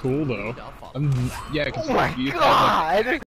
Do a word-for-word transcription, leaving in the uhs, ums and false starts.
cool though. I'm, yeah, cause Oh my you god!